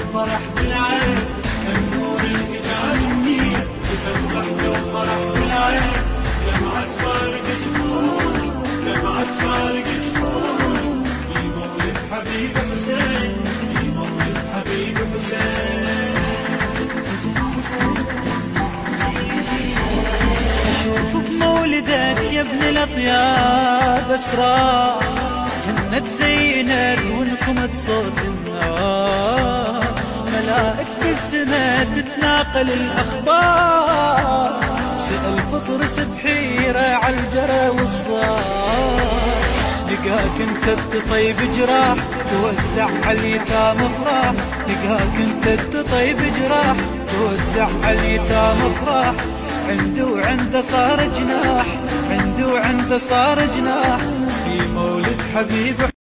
وفرح بالعين، مزمور الإجعال النية يسبح وفرح بالعين. دمعة فارق جفوني، دمعة فارق جفوني، في مولد حبيب حسين، في مولد حبيب حسين. أشوف بمولدك يا ابن الأطياب أسرار، كنت زينت ونخمت صوت النار، ملائكة السماء تتناقل الأخبار، سأل فطرس بحيرة عالجرى والصار. لقاك انت تطيب جراح توزع عاليتام افراح، لقاك انت تطيب جراح توزع عاليتام افراح. عنده وعنده صار جناح، عنده وعنده صار جناح، في مولد حبيب